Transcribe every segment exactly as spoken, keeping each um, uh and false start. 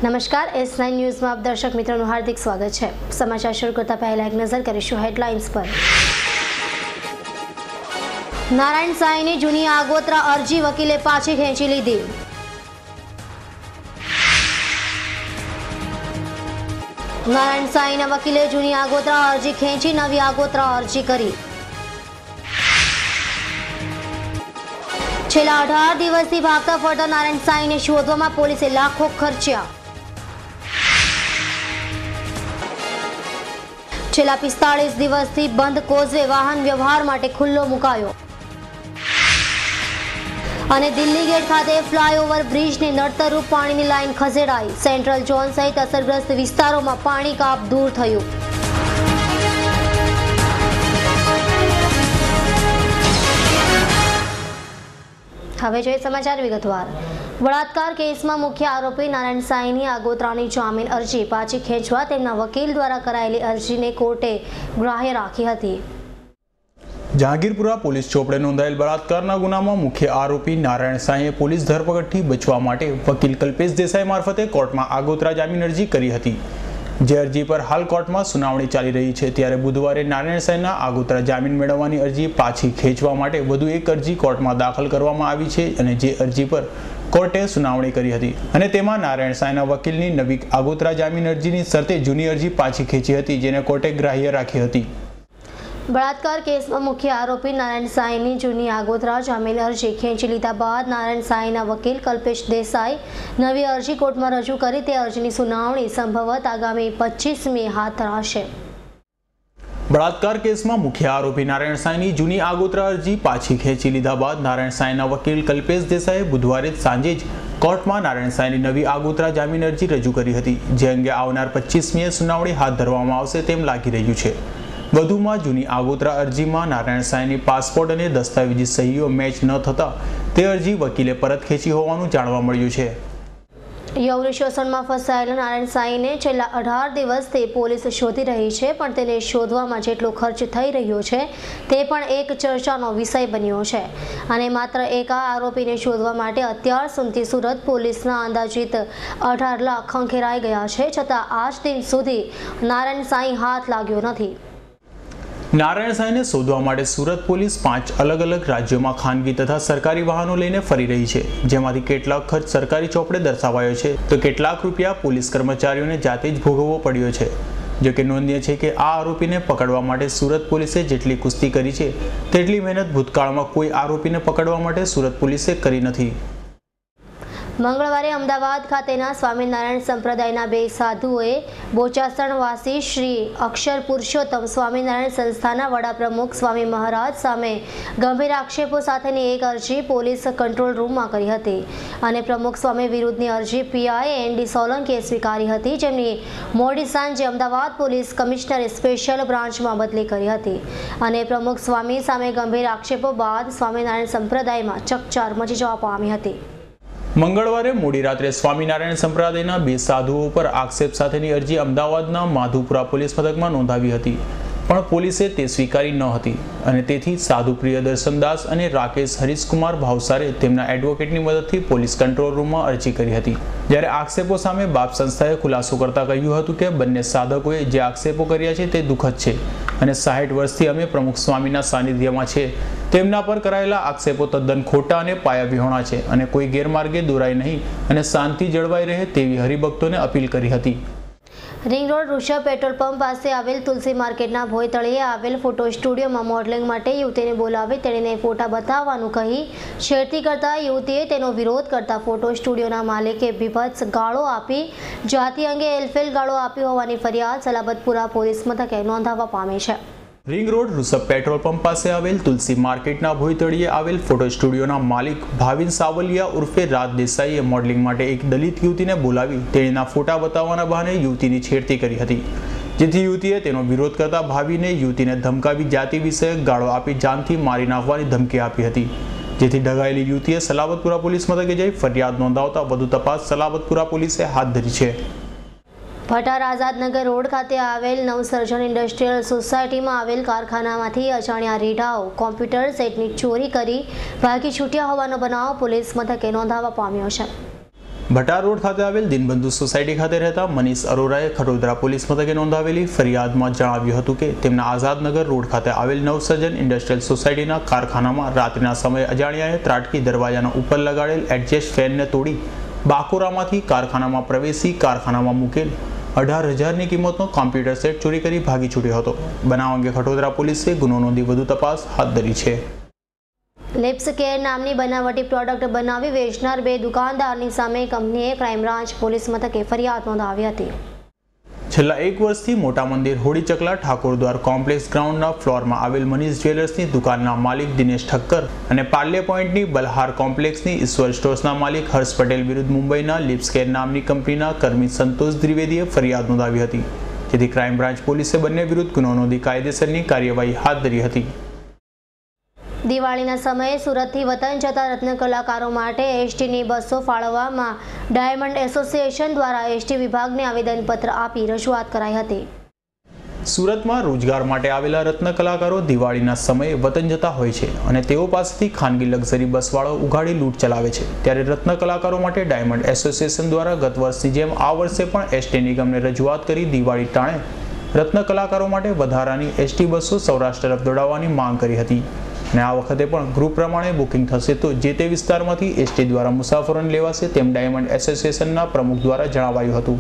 નમસ્કાર, S nine ન્યૂઝમાં આપ દર્શક મિત્રોનું હાર્દિક સ્વાગત છે। સમાચાર શરૂ કરતા પહેલા એક નજર કરીશું હેડલાઇન્સ પર। નારાયણ સાંઈની જૂની આગોતરા અરજી વકીલે પાછી ખેંચી લીધી। નારાયણ સાંઈના વકીલે જૂની આગોતરા અરજી ખેંચી નવી આગોતરા અરજી કરી। છેલ્લા અઢાર દિવસથી ભાગતા ફરતા નારાયણ સાંઈને શોધવામાં પોલીસે લાખો ખર્ચ્યા। છેલ્લા પિસ્તાળીસ દિવસથી બંધ કોઝવે વાહન વ્યવહાર માટે ખુલ્લો મુકાયો। અને દિલ્હી ગેટ ખાતે ફ્લાયઓવર બ્રિજને નડતરરૂપ પાણીની લાઇન ખસેડાઈ। સેન્ટ્રલ ઝોન સહિત અસરગ્રસ્ત વિસ્તારોમાં પાણી કાપ દૂર થયું। હવે જોઈએ સમાચાર વિગતવાર। બળાત્કાર કેસમાં મુખ્ય આરોપી નારાયણ સાંઈની આગોતરાની જામીન અરજી પાછી ખેંચવા તેમના વકીલ દ્વારા કરાયેલી અરજીને કોર્ટે ગ્રાહ્ય રાખી હતી। જહાંગીરપુરા પોલીસ ચોપડે નોંધાયેલ બળાત્કારના ગુનામાં મુખ્ય આરોપી નારાયણ સાંઈએ પોલીસ ધરપકડથી બચવા માટે વકીલ કલ્પેશ દેસાઈ મારફતે કોર્ટમાં આગોતરા જામીન અરજી કરી હતી, જે અરજી પર હાલ કોર્ટમાં સુનાવણી ચાલી રહી છે। ત્યારે બુધવારે નારાયણ સાંઈના આગોતરા જામીન મેળવવાની અરજી પાછી ખેંચવા માટે વધુ એક અરજી કોર્ટમાં દાખલ કરવામાં આવી છે અને જે અરજી પર કોર્ટે સુનાવણી કરી હતી અને તેમાં નારાયણ સાંઈના વકીલની નવી આગોતરા જામીન અરજીની શરતે જૂની અરજી પાછી ખેંચી હતી, જેને કોર્ટે ગ્રાહ્ય રાખી હતી। બળાત્કાર કેસમાં મુખ્ય આરોપી નારાયણ સાંઈની જૂની આગોતરા જામીન અરજી ખેંચી લીધા બાદ નારાયણ સાંઈના વકીલ કલ્પેશ દેસાઈ નવી અરજી કોર્ટમાં રજૂ કરી તે અરજીની સુનાવણી સંભવત આગામી પચીસ મે હાથ ધરાશે। બળાત્કાર કેસમાં મુખ્ય આરોપી નારાયણ સાંઈની જૂની આગોતરા અરજી પાછી ખેંચી લીધા બાદ નારાયણ સાંઈના વકીલ કલ્પેશ દેસાઈએ બુધવારે સાંજે જ કોર્ટમાં નારાયણ સાંઈની નવી આગોતરા જામીન અરજી રજૂ કરી હતી, જે અંગે આવનાર પચીસ મે સુનાવણી હાથ ધરવામાં આવશે તેમ લાગી રહ્યું છે। વધુમાં જૂની આગોતરા અરજીમાં નારાયણ સાંઈની પાસપોર્ટ અને દસ્તાવેજી સહીઓ મેચ ન થતા તે અરજી વકીલે પરત ખેંચી હોવાનું જાણવા મળ્યું છે। યૌન શોષણમાં ફસાયેલા નારાયણ સાંઈને છેલ્લા અઢાર દિવસથી પોલીસ શોધી રહી છે, પણ તેને શોધવામાં જેટલો ખર્ચ થઈ રહ્યો છે તે પણ એક ચર્ચાનો વિષય બન્યો છે અને માત્ર એક આ આરોપીને શોધવા માટે અત્યાર સુધી સુરત પોલીસના અંદાજિત અઢાર લાખ ખંખેરાઈ ગયા છે, છતાં આજ દિન સુધી નારાયણ સાંઈ હાથ લાગ્યો નથી। નારાયણ સાંઈને શોધવા માટે સુરત પોલીસ પાંચ અલગ અલગ રાજ્યોમાં ખાનગી તથા સરકારી વાહનો લઈને ફરી રહી છે, જેમાંથી કેટલાક ખર્ચ સરકારી ચોપડે દર્શાવાયો છે તો કેટલાક રૂપિયા પોલીસ કર્મચારીઓને જાતે જ ભોગવવો પડ્યો છે। જો કે નોંધનીય છે કે આ આરોપીને પકડવા માટે સુરત પોલીસે જેટલી કુસ્તી કરી છે તેટલી મહેનત ભૂતકાળમાં કોઈ આરોપીને પકડવા માટે સુરત પોલીસે કરી નથી। મંગળવારે અમદાવાદ ખાતેના સ્વામિનારાયણ સંપ્રદાયના બે સાધુઓએ બોચાસણવાસી શ્રી અક્ષર પુરુષોત્તમ સ્વામિનારાયણ સંસ્થાના વડા પ્રમુખ સ્વામી મહારાજ સામે ગંભીર આક્ષેપો સાથેની એક અરજી પોલીસ કંટ્રોલ રૂમમાં કરી હતી અને પ્રમુખ સ્વામી વિરુદ્ધની અરજી પીઆઈ એન ડી સોલંકીએ સ્વીકારી હતી, જેમની મોડી સાંજે અમદાવાદ પોલીસ કમિશનરે સ્પેશિયલ બ્રાન્ચમાં બદલી કરી હતી અને પ્રમુખ સ્વામી સામે ગંભીર આક્ષેપો બાદ સ્વામિનારાયણ સંપ્રદાયમાં ચકચાર મચી જવા પામી હતી। મંગળવારે મોડી રાત્રે સ્વામિનારાયણ સંપ્રદાયના બે સાધુઓ પર આક્ષેપ સાથેની અરજી અમદાવાદના માધુપુરા પોલીસ મથકમાં નોંધાવી હતી, પણ પોલીસે તે સ્વીકારી ન હતી અને તેથી સાધુ પ્રિયદર્શનદાસ અને રાકેશ હરીશકુમાર ભાવસારે તેમના એડવોકેટની મદદથી પોલીસ કંટ્રોલ રૂમમાં અરજી કરી હતી। જ્યારે આક્ષેપો સામે બાપ સંસ્થાએ ખુલાસો કરતા કહ્યું હતું કે બંને સાધકોએ જે આક્ષેપો કર્યા છે તે દુઃખદ છે અને સાઠ વર્ષથી અમે પ્રમુખ સ્વામીના સાનિધ્યમાં છે, તેમના પર કરાયેલા આક્ષેપો તદ્દન ખોટા અને પાયાવિહોણા છે અને કોઈ ગેરમાર્ગે દોરાય નહીં અને શાંતિ જળવાઈ રહે તેવી હરિભક્તોને અપીલ કરી હતી। Ring road Rishabh petrol pump પાસે આવેલ તુલસી માર્કેટના ભોયતળીએ આવેલ ફોટો સ્ટુડિયોમાં મોડલિંગ માટે યુવતીને બોલાવી તેણીને ફોટા બતાવવાનું કહી છેડતી કરતા યુવતીએ તેનો વિરોધ કરતા ફોટો સ્ટુડિયોના માલિકે બીભત્સ ગાળો આપી જાતિ અંગે એલફેલ ગાળો આપી હોવાની ફરિયાદ સલાબતપુરા પોલીસ મથકે નોંધાવવા પામી છે। Ring road Rishabh petrol pump પાસે આવેલ તુલસી માર્કેટના ભોયતળીએ આવેલ ફોટો સ્ટુડિયોના માલિક ભાવિન સાવલિયા ઉર્ફે રાજ દેસાઈએ મોડલિંગ માટે એક દલિત યુવતીને બોલાવી તેણીના ફોટા બતાવવાના બહાને યુવતીની છેડતી કરી હતી, જેથી યુવતીએ તેનો વિરોધ કરતા ભાવિને યુવતીને ધમકાવી જાતિ વિષયક ગાળો આપી જાનથી મારી નાખવાની ધમકી આપી હતી, જેથી ડઘાયેલી યુવતીએ સલાબતપુરા પોલીસ મથકે જઈ ફરિયાદ નોંધાવતા વધુ તપાસ સલાબતપુરા પોલીસે હાથ ધરી છે। ભટાર આઝાદનગર રોડ ખાતે આવેલ નવસર્જન ઇન્ડસ્ટ્રીયલ સોસાયટીમાં આવેલ કારખાનામાંથી અજાણ્યા રીઢાઓ કોમ્પ્યુટર સેટની ચોરી કરી ભાગી છૂટ્યા હોવાનો બનાવ પોલીસ મથકે નોંધાવવા પામ્યો છે। ભટાર રોડ ખાતે આવેલ દિનબંધુ સોસાયટી ખાતે રહેતા મનીષ અરોરાએ ખટોદરા પોલીસ મથકે નોંધાવેલી ફરિયાદમાં જણાવ્યું હતું કે તેમના આઝાદનગર રોડ ખાતે આવેલ નવસર્જન ઇન્ડસ્ટ્રીયલ સોસાયટીના કારખાનામાં રાત્રિના સમયે અજાણ્યાએ ત્રાટકી દરવાજાના ઉપર લગાડેલ એડજસ્ટ ફેનને તોડી બાકોરામાંથી કારખાનામાં પ્રવેશી કારખાનામાં મૂકેલ અઢાર હજારની કિંમતનો કોમ્પ્યુટર સેટ ચોરી કરી ભાગી છૂટ્યો હતો। બનાવ અંગે ખટોદરા પોલીસે ગુનો નોંધી વધુ તપાસ હાથ ધરી છે। લિપ્સ કેર નામની બનાવટી પ્રોડક્ટ બનાવી વેચનાર બે દુકાનદારની સામે કંપનીએ ક્રાઇમ બ્રાન્ચ પોલીસ મથકે ફરિયાદ નોંધાવી હતી। છેલ્લા એક વર્ષથી મોટા મંદિર હોડી ચકલા ઠાકોરદ્વાર કોમ્પ્લેક્સ ગ્રાઉન્ડના ફ્લોરમાં આવેલ મનીષ જ્વેલર્સની દુકાનના માલિક દિનેશ ઠક્કર અને પાર્લે પોઈન્ટની બલહાર કોમ્પ્લેક્સની ઈશ્વર સ્ટોર્સના માલિક હર્ષ પટેલ વિરુદ્ધ મુંબઈના લિપ્સ કેર નામની કંપનીના કર્મી સંતોષ દ્વિવેદીએ ફરિયાદ નોંધાવી હતી, જેથી ક્રાઇમ બ્રાન્ચ પોલીસે બંને વિરુદ્ધ ગુનો નોંધી કાયદેસરની કાર્યવાહી હાથ ધરી હતી। દિવાળીના સમયે સુરતથી વતન જતા રત્ન કલાકારો માટે એસટીની બસો ફાળવવામાં ડાયમંડ એસોસિએશન દ્વારા એસટી વિભાગને આવેદનપત્ર આપી રજૂઆત કરાઈ હતી। સુરતમાં રોજગાર માટે આવેલા રત્ન કલાકારો દિવાળીના સમયે વતન જતા હોય છે અને તેઓ પાસેથી ખાનગી લક્ઝરી બસવાળો ઉઘાડી લૂંટ ચલાવે છે, ત્યારે રત્ન કલાકારો માટે ડાયમંડ એસોસિએશન દ્વારા ગત વર્ષની જેમ આ વર્ષે પણ એસટી નિગમને રજૂઆત કરી દિવાળી ટાણે રત્ન કલાકારો માટે વધારાની એસટી બસો સૌરાષ્ટ્ર તરફ દોડાવવાની માંગ કરી હતી અને આ વખતે પણ ગ્રુપ પ્રમાણે બુકિંગ થશે તો જે તે વિસ્તારમાંથી એસટી દ્વારા મુસાફરોને લેવાશે તેમ ડાયમંડ એસોસિએશનના પ્રમુખ દ્વારા જણાવાયું હતું।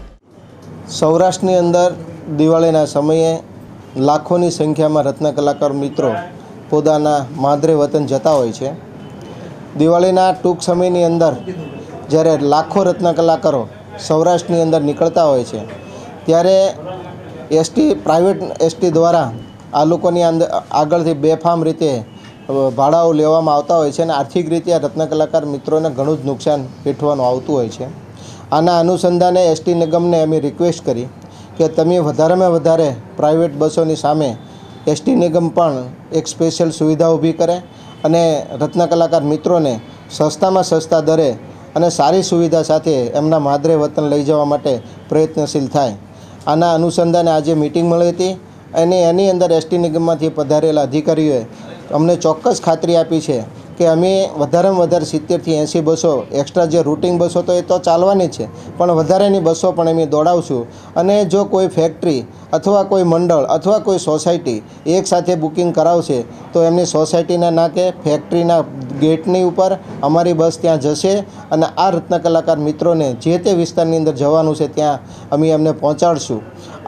સૌરાષ્ટ્રની અંદર દિવાળીના સમયે લાખોની સંખ્યામાં રત્ન કલાકાર મિત્રો પોતાના માદરે વતન જતા હોય છે। દિવાળીના ટૂંક સમયની અંદર જ્યારે લાખો રત્ન કલાકારો સૌરાષ્ટ્રની અંદર નીકળતા હોય છે ત્યારે એસટી પ્રાઇવેટ એસટી દ્વારા આ લોકોની અંદર આગળથી બેફામ રીતે ભાડાઓ લેવામાં આવતા હોય છે અને આર્થિક રીતે આ રત્ન કલાકાર મિત્રોને ઘણું જ નુકસાન વેઠવાનું આવતું હોય છે। આના અનુસંધાને એસટી નિગમને અમે રિક્વેસ્ટ કરી કે તમે વધારેમાં વધારે પ્રાઇવેટ બસોની સામે એસટી નિગમ પણ એક સ્પેશિયલ સુવિધા ઊભી કરે અને રત્ન કલાકાર મિત્રોને સસ્તામાં સસ્તા દરે અને સારી સુવિધા સાથે એમના માદરે વતન લઈ જવા માટે પ્રયત્નશીલ થાય। આના અનુસંધાને આજે મિટિંગ મળી હતી અને એની અંદર એસટી નિગમમાંથી પધારેલા અધિકારીઓએ અમને ચોક્કસ ખાતરી આપી છે કે અમે વધારેમાં વધારે સિત્તેરથી એંસી બસો એક્સ્ટ્રા જે રૂટિંગ બસો તો એ તો ચાલવાની જ છે પણ વધારેની બસો પણ અમે દોડાવશું અને જો કોઈ ફેક્ટરી અથવા કોઈ મંડળ અથવા કોઈ સોસાયટી એક સાથે બુકિંગ કરાવશે તો એમની સોસાયટીના નાકે ફેક્ટરીના ગેટની ઉપર અમારી બસ ત્યાં જશે અને આ રત્ન કલાકાર મિત્રોને જે તે વિસ્તારની અંદર જવાનું છે ત્યાં અમે એમને પહોંચાડશું।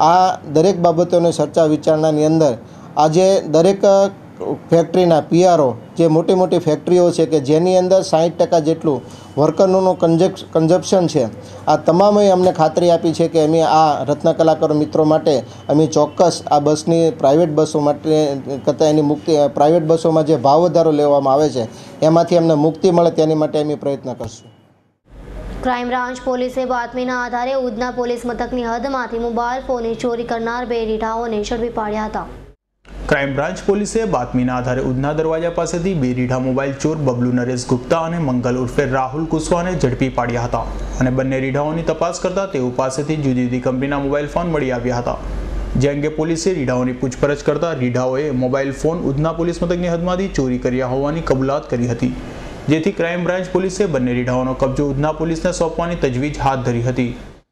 આ દરેક બાબતોની ચર્ચા વિચારણાની અંદર આજે દરેક ફેક્ટરીના પીઆરઓ જે મોટી મોટી ફેક્ટરીઓ છે કે જેની અંદર સાઠ ટકા જેટલું વર્કરનું કન્ઝપ્શન છે આ તમામે અમને ખાતરી આપી છે કે અમે આ રત્ન કલાકારો મિત્રો માટે અમે ચોક્કસ આ બસની પ્રાઇવેટ બસો માટે કરતાં એની મુક્તિ પ્રાઇવેટ બસોમાં જે ભાવ વધારો લેવામાં આવે છે એમાંથી અમને મુક્તિ મળે તેની માટે અમે પ્રયત્ન કરશું। ક્રાઇમ બ્રાન્ચ પોલીસે બાતમીના આધારે ઉધના પોલીસ મથકની હદમાંથી મોબાઈલ ફોનની ચોરી કરનાર બે રીઢાઓને ઝડપી પાડ્યા હતા। ક્રાઇમ બ્રાન્ચ પોલીસે બાતમીના આધારે ઉધના દરવાજા પાસેથી બે રીઢા મોબાઈલ ચોર બબલુ નરેશ ગુપ્તા અને મંગલ ઉર્ફે રાહુલ કુશવાને ઝડપી પાડ્યા હતા અને બંને રીઢાઓની તપાસ કરતા તેઓ પાસેથી જુદી જુદી કંપનીના મોબાઈલ ફોન મળી આવ્યા હતા, જે અંગે પોલીસે રીઢાઓની પૂછપરછ કરતા રીઢાઓએ મોબાઈલ ફોન ઉધના પોલીસ મથકની હદમાંથી ચોરી કર્યા હોવાની કબૂલાત કરી હતી, જેથી ક્રાઇમ બ્રાન્ચ પોલીસે બંને રીઢાઓનો કબજો ઉધના પોલીસને સોંપવાની તજવીજ હાથ ધરી હતી।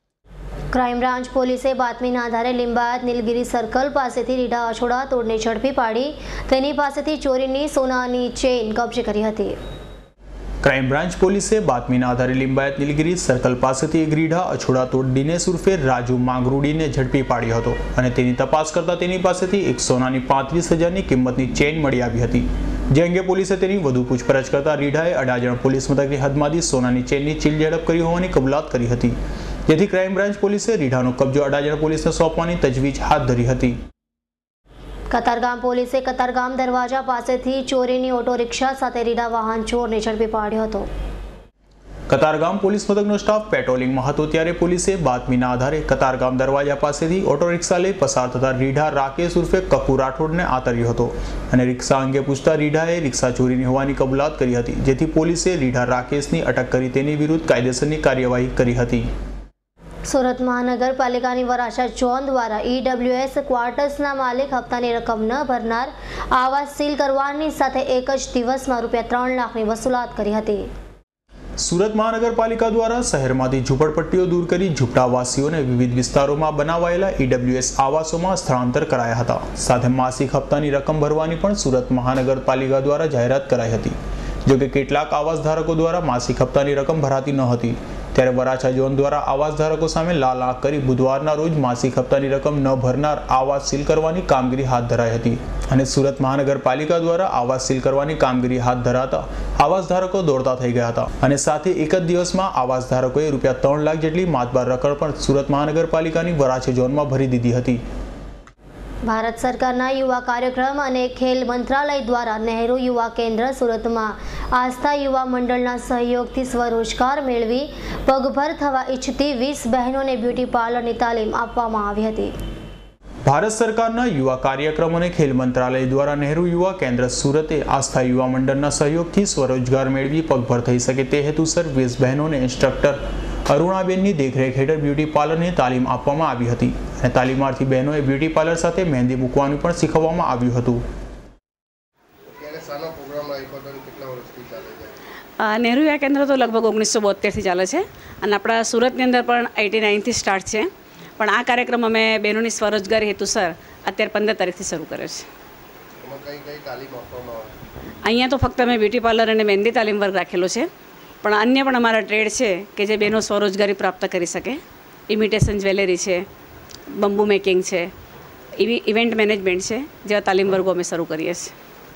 ક્રાઇમ બ્રાન્ચ પોલીસે બાતમીના આધારે લિંબાયત નીલગિરી સર્કલ પાસેથી રીઢા અછોડા તોડને ઝડપી પાડી તેની પાસેથી ચોરીની સોનાની ચેઇન કબજે કરી હતી। ક્રાઇમ બ્રાન્ચ પોલીસે બાતમીના આધારે લિંબાયત નીલગિરી સર્કલ પાસેથી એક રીઢા અછોડા તોડ દિનેશ ઉર્ફે રાજુ માંગરૂડીને ઝડપી પાડ્યો હતો અને તેની તપાસ કરતા તેની પાસેથી એક સોનાની પાંત્રીસ હજારની કિંમતની ચેઇન મળી આવી હતી, જે અંગે પોલીસે તેની વધુ પૂછપરછ કરતા રીઢાએ અડાજણ પોલીસ મથકની હદમાંથી સોનાની ચેઇનની ચીલ ઝડપ કરી હોવાની કબૂલાત કરી હતી, જેથી ક્રાઇમ બ્રાન્ચ પોલીસે રીઢાનો કબજો અડાજણ પોલીસને સોંપવાની તજવીજ હાથ ધરી હતી। કતારગામ પોલીસે કતારગામ દરવાજા પાસેથી ચોરીની ઓટો રિક્ષા સાથે રીઢા વાહન ચોરને ઝડપી પાડ્યો હતો। કતારગામ પોલીસ મથકનો સ્ટાફ પેટ્રોલિંગમાં હતો ત્યારે પોલીસે બાતમીના આધારે કતારગામ દરવાજા પાસેથી ઓટો રિક્ષા લઈ પસાર થતા રીઢા રાકેશ ઉર્ફે કકુ રાઠોડને આતર્યો હતો અને રિક્ષા અંગે પૂછતા રીઢાએ રિક્ષા ચોરીની હોવાની કબૂલાત કરી હતી, જેથી પોલીસે રીઢા રાકેશની અટક કરી તેની વિરુદ્ધ કાયદેસરની કાર્યવાહી કરી હતી। સુરત મહાનગરપાલિકાની વરાછા ઝોન દ્વારા ઈડબ્લ્યુએસ ક્વાર્ટર્સના માલિક હપ્તાની રકમ ન ભરનાર આવાસ સીલ કરવાની સાથે એક જ દિવસમાં રૂપિયા ત્રણ લાખની વસૂલાત કરી હતી। સુરત મહાનગરપાલિકા દ્વારા શહેરમાંથી ઝૂંપડપટ્ટીઓ દૂર કરી ઝૂંપડાવાસીઓને વિવિધ વિસ્તારોમાં બનાવાયેલા ઈડબ્લ્યુએસ આવાસોમાં સ્થળાંતર કરાયા હતા. સાથે માસિક હપ્તાની રકમ ભરવાની પણ સુરત મહાનગરપાલિકા દ્વારા જાહેરાત કરાઈ હતી. જોકે કેટલાક આવાસ ધારકો દ્વારા માસિક હપ્તાની રકમ ભરાતી ન હતી, ત્યારે વરાછા ઝોન દ્વારા આવાસ ધારકો સામે લાલ આંખ કરી બુધવારના રોજ માસિક હપ્તાની રકમ ન ભરનાર આવાસ સીલ કરવાની કામગીરી હાથ ધરાઈ હતી. અને સુરત મહાનગરપાલિકા દ્વારા આવાસ સીલ કરવાની કામગીરી હાથ ધરાતા આવાસ ધારકો દોડતા થઈ ગયા હતા. અને સાથે એક જ દિવસમાં આવાસ ધારકોએ રૂપિયા ત્રણ લાખ જેટલી માતબાર રકમ પણ સુરત મહાનગરપાલિકાની વરાછા ઝોનમાં ભરી દીધી હતી. ભારત સરકારના યુવા કાર્યક્રમ અને ખેલ મંત્રાલય દ્વારા નહેરુ યુવા કેન્દ્ર સુરતમાં આસ્થા યુવા મંડળના સહયોગથી સ્વરોજગાર મેળવી પગભર થવા ઈચ્છતી વીસ બહેનોને બ્યુટી પાર્લરની તાલીમ આપવામાં આવી હતી. ભારત સરકારના યુવા કાર્યક્રમ અને ખેલ મંત્રાલય દ્વારા નહેરુ યુવા કેન્દ્ર સુરતે આસ્થા યુવા મંડળના સહયોગથી સ્વરોજગાર મેળવી પગભર થઈ શકે તે હેતુસર વીસ બહેનોને ઇન્સ્ટ્રક્ટર અરુણાબેનની દેખરેખ હેઠળ બ્યુટી પાર્લરની તાલીમ આપવામાં આવી હતી. અને તાલીમાર્થી બહેનોએ બ્યુટી પાર્લર સાથે મહેંદી મૂકવાનું પણ શીખવવામાં આવ્યું હતું. નહેરુ યુવા કેન્દ્ર તો લગભગ ઓગણીસો બોતેરથી ચાલે છે અને આપણા સુરતની અંદર પણ એટી નાઇનથી સ્ટાર્ટ છે. પણ આ કાર્યક્રમ અમે બહેનોની સ્વરોજગારી હેતુસર અત્યારે પંદર તારીખથી શરૂ કર્યો છે. અહીંયા તો ફક્ત અમે બ્યુટી પાર્લર અને મહેંદી તાલીમ વર્ગ રાખેલો છે, પણ અન્ય પણ અમારા ટ્રેડ છે કે જે બહેનો સ્વરોજગારી પ્રાપ્ત કરી શકે. ઇમિટેશન જ્વેલરી છે, બંબુ મેકિંગ છે, એવી ઇવેન્ટ મેનેજમેન્ટ છે જેવા તાલીમ વર્ગો અમે શરૂ કરીએ છીએ.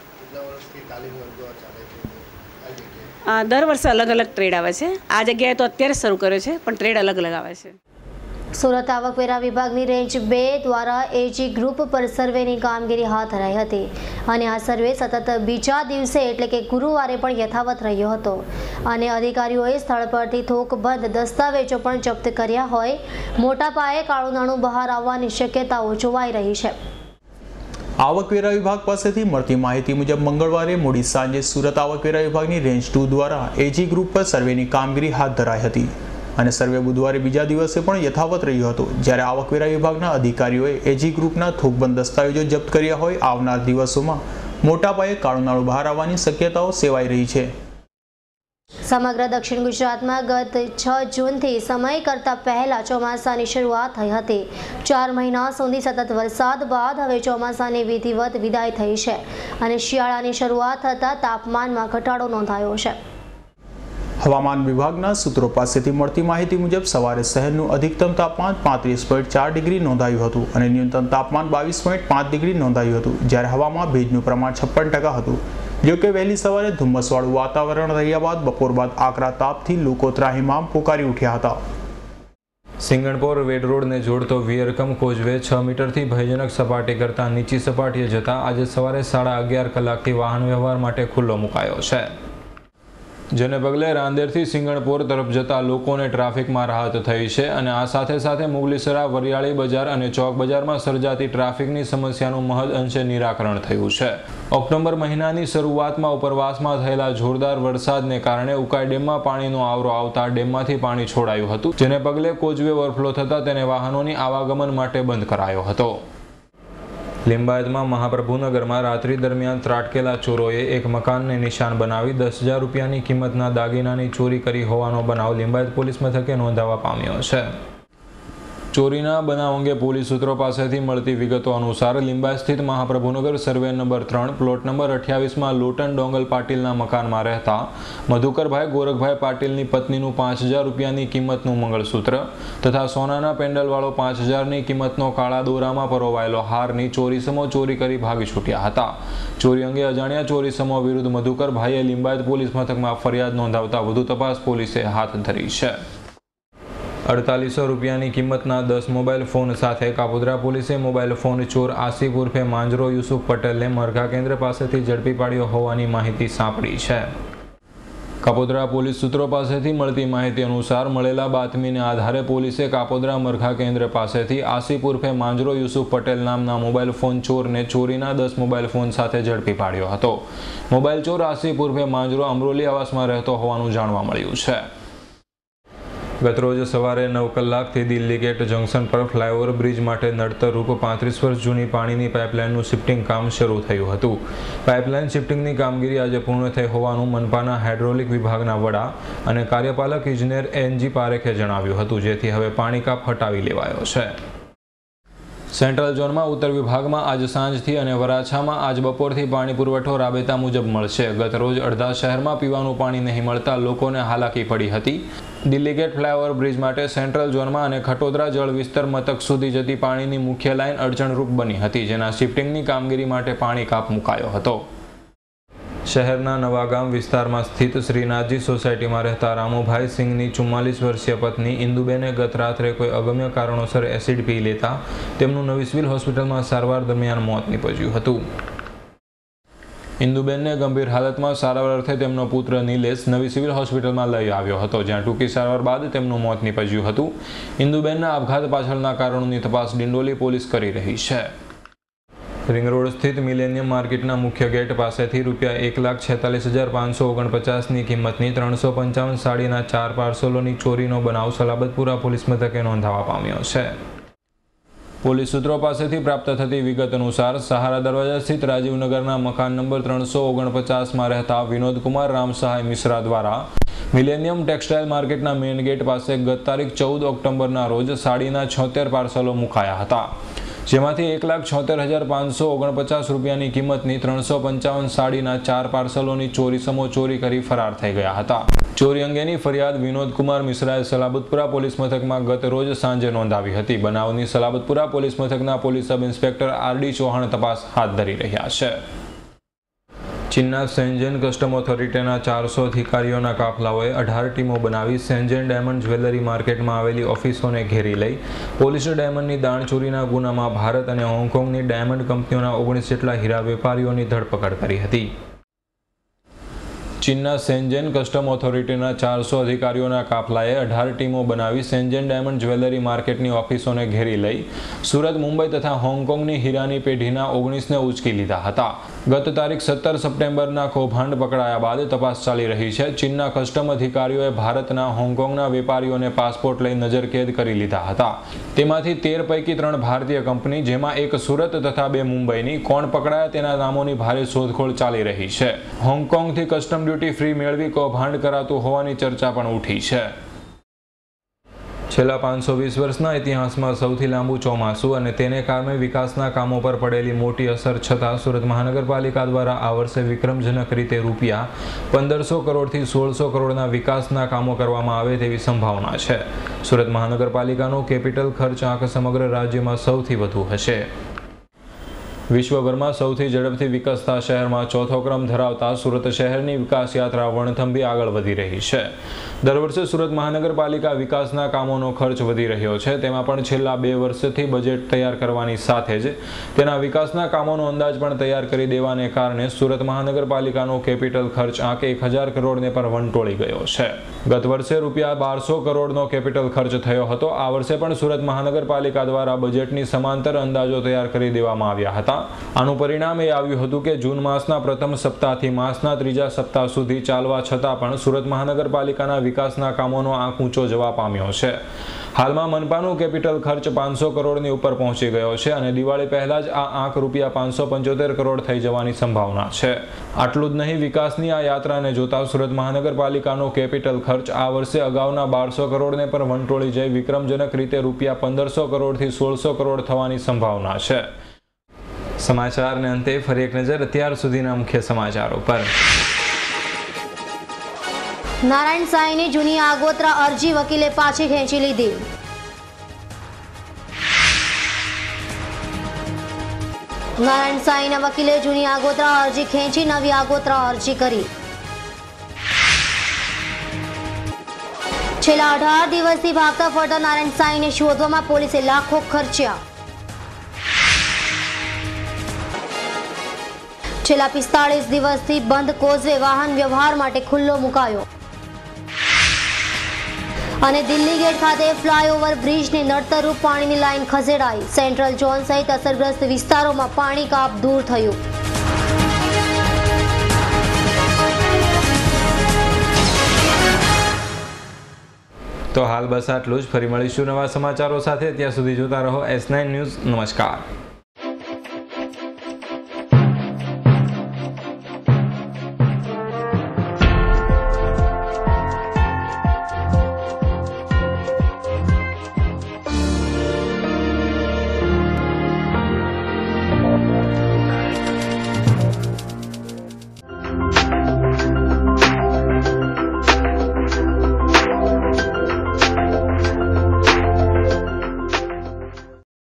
દર વર્ષે અલગ અલગ ટ્રેડ આવે છે. આ જગ્યાએ તો અત્યારે શરૂ કર્યો છે, પણ ટ્રેડ અલગ અલગ આવે છે. સુરત આવકવેરા વિભાગની રેન્જ બે દ્વારા એજી ગ્રુપ પર સર્વેની કામગીરી હાથ ધરાઈ હતી અને આ સર્વે સતત બીજા દિવસે એટલે કે ગુરુવારે પણ યથાવત રહ્યો હતો અને અધિકારીઓએ સ્થળ પરથી થોકબંધ દસ્તાવેજો પણ જપ્ત કર્યા હોય મોટા પાયે કાળું નાણું બહાર આવવાની શક્યતાઓ જોવાઈ રહી છે. આવકવેરા વિભાગ પાસેથી મળતી માહિતી મુજબ મંગળવારે મોડી સાંજે સુરત આવકવેરા વિભાગની રેન્જ ટુ દ્વારા એજી ગ્રુપ પર સર્વેની કામગીરી હાથ ધરાઈ હતી અને સર્વે બુધવારે બીજા દિવસે પણ યથાવત રહ્યો હતો, જ્યારે આવકવેરા વિભાગના અધિકારીઓએ એજી ગ્રુપના થોકબંધ દસ્તાવેજો જપ્ત કર્યા હોય આવનાર દિવસોમાં મોટા પાયે કાળું નાણું બહાર આવવાની શક્યતાઓ સેવાઈ રહી છે. સમગ્ર દક્ષિણ ગુજરાતમાં ગત છ જૂનથી સમય કરતાં પહેલા ચોમાસાની શરૂઆત થઈ હતી. ચાર મહિના સુધી સતત વરસાદ બાદ હવે ચોમાસાની વિધિવત વિદાય થઈ છે અને શિયાળાની શરૂઆત થતાં તાપમાનમાં ઘટાડો નોંધાયો છે. હવામાન વિભાગના સૂત્રો પાસેથી મળતી માહિતી મુજબ સવારે શહેરનું અધિકતમ તાપમાન પાંત્રીસ પોઈન્ટ ચાર ડિગ્રી નોંધાયું હતું અને ન્યૂનતમ તાપમાન બાવીસ પોઈન્ટ પાંચ ડિગ્રી નોંધાયું હતું, જ્યારે હવામાં ભેજનું પ્રમાણ છપ્પન ટકા હતું. જોકે વહેલી સવારે ધુમ્મસવાળું વાતાવરણ રહ્યા બાદ બપોર બાદ આકરા તાપથી લોકો ત્રાહિમામ પોકારી ઉઠ્યા હતા. સિંગણપોર વેડ રોડને જોડતો વિયરકમ કોઝવે છ મીટરથી ભયજનક સપાટી કરતાં નીચી સપાટીએ જતા આજે સવારે સાડા અગિયાર કલાકથી વાહન વ્યવહાર માટે ખુલ્લો મુકાયો છે, જેને પગલે રાંદેરથી સિંગણપોર તરફ જતા લોકોને ટ્રાફિકમાં રાહત થઈ છે અને આ સાથે સાથે મુગલીસરા, વરિયાળી બજાર અને ચોક બજારમાં સર્જાતી ટ્રાફિકની સમસ્યાનું મહદ અંશે નિરાકરણ થયું છે. ઓક્ટોબર મહિનાની શરૂઆતમાં ઉપરવાસમાં થયેલા જોરદાર વરસાદને કારણે ઉકાઈ ડેમમાં પાણીનો આવરો આવતા ડેમમાંથી પાણી છોડાયું હતું, જેને પગલે કોઝવે ઓવરફ્લો થતાં તેને વાહનોની આવાગમન માટે બંધ કરાયો હતો. લિંબાયતમાં મહાપ્રભુનગરમાં રાત્રિ દરમિયાન ત્રાટકેલા ચોરોએ એક મકાનને નિશાન બનાવી દસ હજાર રૂપિયાની કિંમતના દાગીનાની ચોરી કરી હોવાનો બનાવ લિંબાયત પોલીસ મથકે નોંધાવા પામ્યો છે. ચોરીના બનાવ અંગે પોલીસ સૂત્રો પાસેથી મળતી વિગતો અનુસાર લિંબાયત સ્થિત મહાપ્રભુનગર સર્વે નંબર ત્રણ પ્લોટ નંબર અઠ્યાવીસમાં લોટન ડોંગલ પાટીલના મકાનમાં રહેતા મધુકરભાઈ ગોરખભાઈ પાટીલની પત્નીનું પાંચ હજાર રૂપિયાની કિંમતનું મંગળસૂત્ર તથા સોનાના પેન્ડલવાળો પાંચ હજારની કિંમતનો કાળા દોરામાં પરોવાયેલો હારની ચોરીસમો ચોરી કરી ભાગી છૂટ્યા હતા. ચોરી અંગે અજાણ્યા ચોરીસમો વિરુદ્ધ મધુકરભાઈએ લિંબાયત પોલીસ મથકમાં ફરિયાદ નોંધાવતા વધુ તપાસ પોલીસે હાથ ધરી છે. અડતાલીસો રૂપિયાની કિંમતના દસ મોબાઈલ ફોન સાથે કાપોદ્રા પોલીસે મોબાઈલ ફોન ચોર આસિફ ઉર્ફે માંજરો યુસુફ પટેલને મરઘા કેન્દ્ર પાસેથી ઝડપી પાડ્યો હોવાની માહિતી સાંપડી છે. કાપોદ્રા પોલીસ સૂત્રો પાસેથી મળતી માહિતી અનુસાર મળેલા બાતમીને આધારે પોલીસે કાપોદ્રા મરઘા કેન્દ્ર પાસેથી આસિફ ઉર્ફે માંજરો યુસુફ પટેલ નામના મોબાઈલ ફોન ચોરને ચોરીના દસ મોબાઈલ ફોન સાથે ઝડપી પાડ્યો હતો. મોબાઈલ ચોર આસિફ ઉર્ફે માંજરો અમરોલી આવાસમાં રહેતો હોવાનું જાણવા મળ્યું છે. ગતરોજ સવારે નવ કલાકથી દિલ્હી ગેટ જંકશન પર ફ્લાયઓવર બ્રિજ માટે નડતરરૂપ પાંત્રીસ વર્ષ જૂની પાણીની પાઇપલાઇનનું શિફ્ટિંગ કામ શરૂ થયું હતું. પાઇપલાઇન શિફ્ટિંગની કામગીરી આજે પૂર્ણ થઈ હોવાનું મનપાના હાઇડ્રોલિક વિભાગના વડા અને કાર્યપાલક ઇજનેર એનજી પારેખે જણાવ્યું હતું, જેથી હવે પાણી કાપ હટાવી લેવાયો છે. સેન્ટ્રલ ઝોનમાં ઉત્તર વિભાગમાં આજ સાંજથી અને વરાછામાં આજ બપોરથી પાણી પુરવઠો રાબેતા મુજબ મળશે. ગત રોજ અડધા શહેરમાં પીવાનું પાણી નહીં મળતા લોકોને હાલાકી પડી હતી. દિલ્હી ગેટ ફ્લાયઓવર બ્રિજ માટે સેન્ટ્રલ ઝોનમાં અને ખટોદરા જળ વિસ્તર મથક સુધી જતી પાણીની મુખ્ય લાઇન અડચણરૂપ બની હતી, જેના શિફ્ટિંગની કામગીરી માટે પાણી કાપ મુકાયો હતો. શહેરના નવાગામ વિસ્તારમાં સ્થિત શ્રીનાથજી સોસાયટીમાં રહેતા રામુભાઈ સિંઘની ચુમ્માલીસ વર્ષીય પત્ની ઇન્દુબેને ગત રાત્રે કોઈ અગમ્ય કારણોસર એસિડ પી લેતા તેમનું નવી સિવિલ હોસ્પિટલમાં સારવાર દરમિયાન મોત નીપજ્યું હતું. ઇન્દુબેનને ગંભીર હાલતમાં સારવાર અર્થે તેમનો પુત્ર નિલેશ નવી સિવિલ હોસ્પિટલમાં લઈ આવ્યો હતો, જ્યાં ટૂંકી સારવાર બાદ તેમનું મોત નીપજ્યું હતું. ઇન્દુબેનના આપઘાત પાછળના કારણોની તપાસ ડિંડોલી પોલીસ કરી રહી છે. રિંગ રોડ સ્થિત મિલેનિયમ માર્કેટના મુખ્ય ગેટ પાસેથી રૂપિયા એક લાખ છેતાલીસ હજાર પાંચસો ઓગણપચાસની કિંમતની ત્રણસો પંચાવન સાડીના ચાર પાર્સલોની ચોરીનો બનાવ સલાબતપુરા પોલીસ મથકે નોંધાવા પામ્યો છે. પોલીસ સૂત્રો પાસેથી પ્રાપ્ત થતી વિગત અનુસાર સહારા દરવાજા સ્થિત રાજીવનગરના મકાન નંબર ત્રણસો ઓગણપચાસમાં રહેતા વિનોદકુમાર રામસહાય મિશ્રા દ્વારા મિલેનિયમ ટેક્સટાઇલ માર્કેટના મેઇન ગેટ પાસે ગત તારીખ ચૌદ ઓક્ટોબરના રોજ સાડીના છોતેર પાર્સલો મુકાયા હતા, જેમાંથી એક લાખ છોતેર હજાર પાંચસો ઓગણપચાસ રૂપિયાની કિંમતની ત્રણસો પંચાવન સાડીના ચાર પાર્સલોની ચોરી સમો ચોરી કરી ફરાર થઈ ગયા હતા. ચોરી અંગેની ફરિયાદ વિનોદકુમાર મિશ્રાએ સલાબતપુરા પોલીસ મથકમાં ગત રોજ સાંજે નોંધાવી હતી. બનાવની સલાબતપુરા પોલીસ મથકના police sub inspector R D Chauhan તપાસ હાથ ધરી રહ્યા છે. ચીનના શેન્ઝેન કસ્ટમ ઓથોરિટીના ચારસો અધિકારીઓના કાફલાઓએ અઢાર ટીમો બનાવી શેન્ઝેન ડાયમંડ જ્વેલરી માર્કેટમાં આવેલી ઓફિસોને ઘેરી લઈ પોલીસે ડાયમંડની દાણચોરીના ગુનામાં ભારત અને હોંગકોંગની ડાયમંડ કંપનીઓના ઓગણીસ જેટલા હીરા વેપારીઓની ધરપકડ કરી હતી. ચીનના શેન્ઝેન કસ્ટમ ઓથોરિટીના ચારસો અધિકારીઓના કાફલાએ અઢાર ટીમો બનાવી શેન્ઝેન ડાયમંડ જ્વેલરી માર્કેટની ઓફિસોને ઘેરી લઈ સુરત, મુંબઈ તથા હોંગકોંગની હીરાની પેઢીના ઓગણીસને ઉચકી લીધા હતા. ગત તારીખ સત્તર સપ્ટેમ્બરના કૌભાંડ પકડાયા બાદ તપાસ ચાલી રહી છે. ચીનના કસ્ટમ અધિકારીઓએ ભારતના હોંગકોંગના વેપારીઓને પાસપોર્ટ લઈ નજરકેદ કરી લીધા હતા. તેમાંથી તેર પૈકી ત્રણ ભારતીય કંપની, જેમાં એક સુરત તથા બે મુંબઈની, કોણ પકડાયા તેના નામોની ભારે શોધખોળ ચાલી રહી છે. હોંગકોંગથી કસ્ટમ ડ્યુટી ફ્રી મેળવી કૌભાંડ કરાતું હોવાની ચર્ચા પણ ઉઠી છે. છેલ્લા પાંચસો વીસ વર્ષના ઇતિહાસમાં સૌથી લાંબુ ચોમાસું અને તેને કારણે વિકાસના કામો પર પડેલી મોટી અસર છતાં સુરત મહાનગરપાલિકા દ્વારા આ વર્ષે વિક્રમજનક રીતે રૂપિયા પંદરસો કરોડથી સોળસો કરોડના વિકાસના કામો કરવામાં આવે તેવી સંભાવના છે. સુરત મહાનગરપાલિકાનો કેપિટલ ખર્ચ આંક સમગ્ર રાજ્યમાં સૌથી વધુ હશે. વિશ્વભરમાં સૌથી ઝડપથી વિકસતા શહેરમાં ચોથો ક્રમ ધરાવતા સુરત શહેરની વિકાસ યાત્રા વણથંભી આગળ વધી રહી છે. દર વર્ષે સુરત મહાનગરપાલિકા વિકાસના કામોનો ખર્ચ વધી રહ્યો છે. તેમાં પણ છેલ્લા બે વર્ષથી બજેટ તૈયાર કરવાની સાથે જ તેના વિકાસના કામોનો અંદાજ પણ તૈયાર કરી દેવાને કારણે સુરત મહાનગરપાલિકાનો કેપિટલ ખર્ચ આંક એક હજાર કરોડને પર વંટોળી ગયો છે. ગત વર્ષે રૂપિયા બારસો કરોડનો કેપિટલ ખર્ચ થયો હતો. આ વર્ષે પણ સુરત મહાનગરપાલિકા દ્વારા બજેટની સમાંતર અંદાજો તૈયાર કરી દેવામાં આવ્યા હતા. આનું પરિણામ એ આવ્યું હતું કે જૂન માસના પ્રથમ સપ્તાહથી માસના ત્રીજા સપ્તાહ સુધી ચાલવા છતાં પણ સુરત મહાનગરપાલિકાના વિકાસના કામોનો આંક ઊંચો જવા પામ્યો છે. હાલમાં મનપાનું કેપિટલ ખર્ચ પાંચસો કરોડની ઉપર પહોંચી ગયો છે અને દિવાળી પહેલા જ આ આંક રૂપિયા પાંચસો પંચોતેર કરોડ થઈ જવાની સંભાવના છે. આટલું જ નહીં, વિકાસની આ યાત્રાને જોતા સુરત મહાનગરપાલિકાનો કેપિટલ ખર્ચ આ વર્ષે અગાઉના બારસો કરોડને પર વંટોળી જઈ વિક્રમજનક રીતે રૂપિયા પંદરસો કરોડથી સોળસો કરોડ થવાની સંભાવના છે. સમાચારને અંતે ફરી એક નજર અત્યાર સુધીના મુખ્ય સમાચારો પર. નારાયણ સાંઈની જૂની આગોતરા અરજી વકીલે પાછી ખેંચી લીધી. નારાયણ સાંઈના વકીલે જૂની આગોતરા અરજી ખેંચી નવી આગોતરા અરજી કરી. છેલ્લા અઢાર દિવસથી ભાગતા ફરતા નારાયણ સાંઈને શોધવામાં પોલીસે લાખો ખર્ચ્યા. છેલ્લા પિસ્તાળીસ દિવસથી બંધ કોઝવે વાહન વ્યવહાર માટે ખુલ્લો મુકાયો. અને દિલ્હી ગેટ ખાતે ફ્લાયઓવર બ્રિજની નડતરરૂપ પાણીની લાઇન ખસેડાઈ. સેન્ટ્રલ ઝોન સહિત અસરગ્રસ્ત વિસ્તારોમાં પાણી કાપ દૂર થયું. તો હાલ બસ આટલું જ. ફરી મળીશું નવા સમાચારો સાથે. ત્યાં સુધી જોતા રહો એસ નાઇન ન્યૂઝ. નમસ્કાર.